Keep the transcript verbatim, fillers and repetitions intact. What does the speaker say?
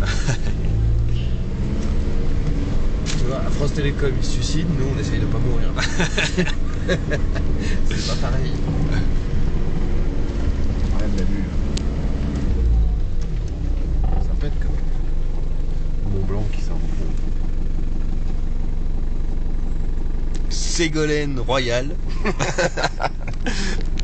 Tu vois, à France Télécom, ils se suicident, nous on essaye de pas mourir. C'est pas pareil. Ouais, de la vue. Ça pète quand même. Mont Blanc qui s'en fout. Ségolène Royal.